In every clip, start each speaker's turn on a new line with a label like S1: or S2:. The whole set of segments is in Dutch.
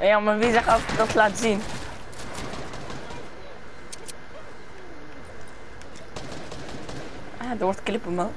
S1: Ja, maar wie zegt altijd dat laat zien? Ah, er wordt klippen, man.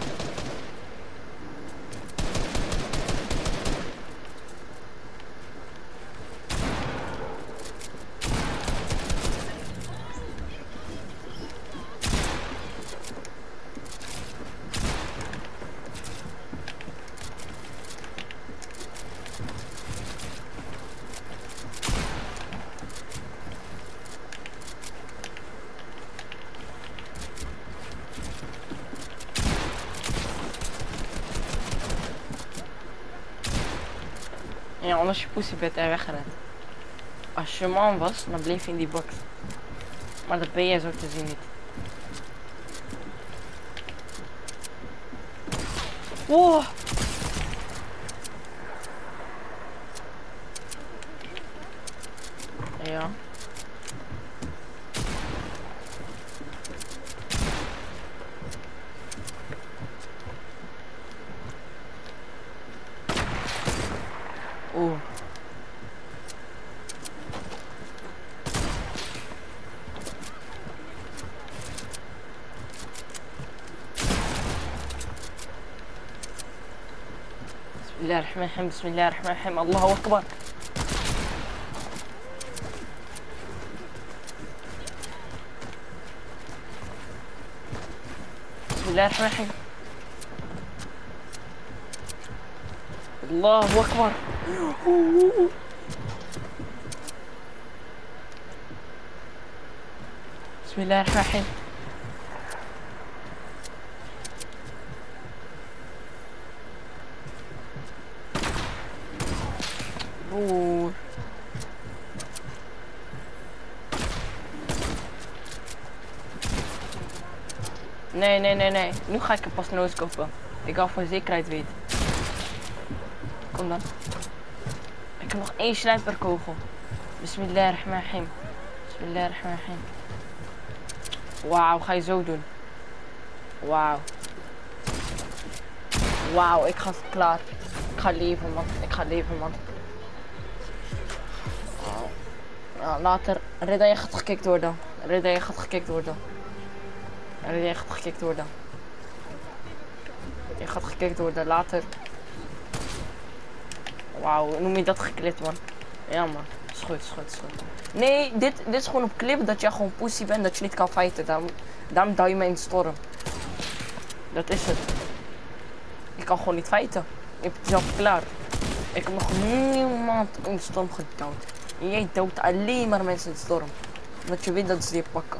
S1: Ja, anders je pussy bent er weggerend. Als je man was, dan bleef je in die box. Maar dat ben je zo te zien niet. Wow. Ja. Oeh. Bismillahirrahmanirrahim, bismillahirrahmanirrahim, Allahu Akbar. Bismillahirrahmanirrahim. Allahu Akbar. Bismillahirrahmanirrahim. Oeh. Nee. Nu ga ik er pas nooit kopen. Ik ga voor zekerheid weten. Kom dan. Ik heb nog 1 sniperkogel. Bismillahirrahmanirrahim. Bismillahirrahmanirrahim. Wauw, ga je zo doen. Wauw. Wauw, ik ga klaar. Ik ga leven, man. Ik ga leven, man. Nou, later. Redda, je gaat gekikt worden. Redda, je gaat gekikt worden. Redda, je gaat gekikt worden. Je gaat gekikt worden, later. Wauw, noem je dat geklipt, man? Ja, man. Is goed. Nee, dit is gewoon op clip dat je gewoon pussy bent, dat je niet kan fighten. Daarom duw je me in de storm. Dat is het. Ik kan gewoon niet fighten. Je hebt het zelf klaar. Ik heb nog niemand in de storm gedood. Jij doodt alleen maar mensen in de storm. Omdat je weet dat ze je pakken.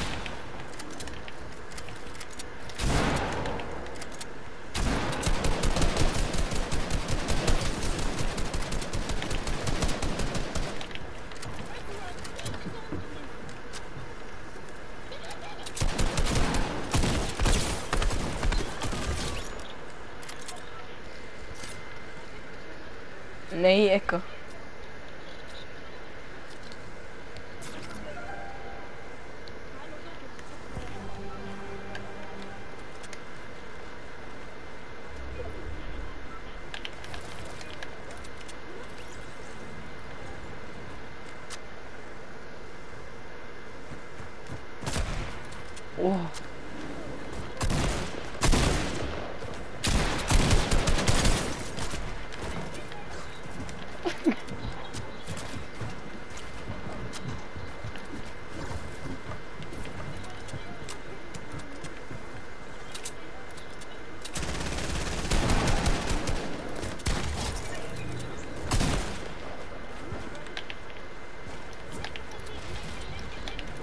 S1: Nee, ik. Oh.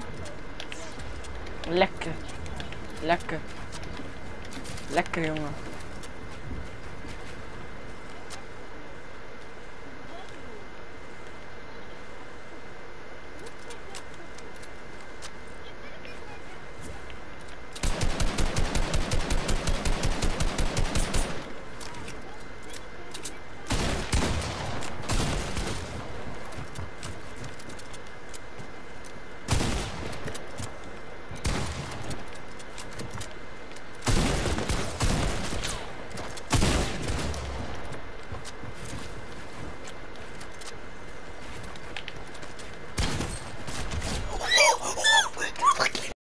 S1: Lekker. Lekker, jongen.